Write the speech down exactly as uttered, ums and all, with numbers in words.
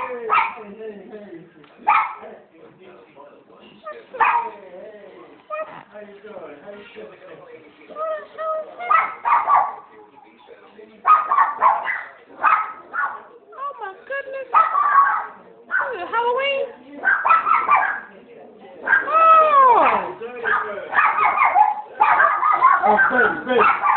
How you doing? How you doing? Oh my goodness. Ooh, Halloween? Oh! Oh, baby, baby.